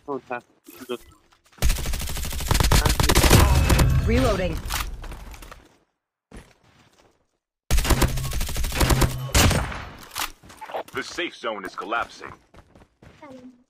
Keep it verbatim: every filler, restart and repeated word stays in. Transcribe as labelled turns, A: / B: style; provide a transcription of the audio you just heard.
A: होता जो
B: Reloading.
C: The safe zone is collapsing.